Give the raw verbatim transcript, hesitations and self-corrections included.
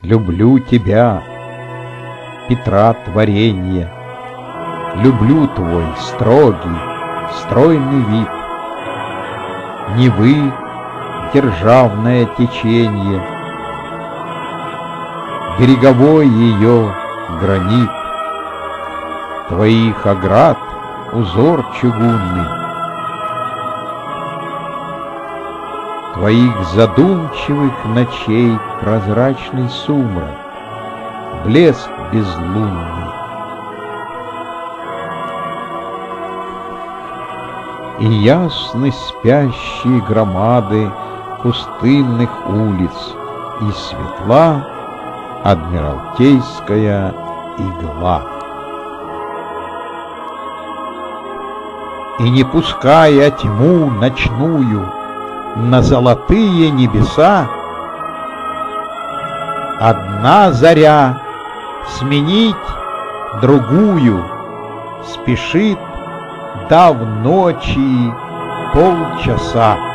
Люблю тебя, Петра творенье, люблю твой строгий, стройный вид, Невы державное теченье, береговой ее гранит, твоих оград узор чугунный, твоих задумчивых ночей прозрачный сумрак, блеск безлунный. И ясны спящие громады пустынных улиц, и светла адмиралтейская игла. И не пуская тьму ночную на золотые небеса, одна заря сменить другую спешит, дав ночи полчаса.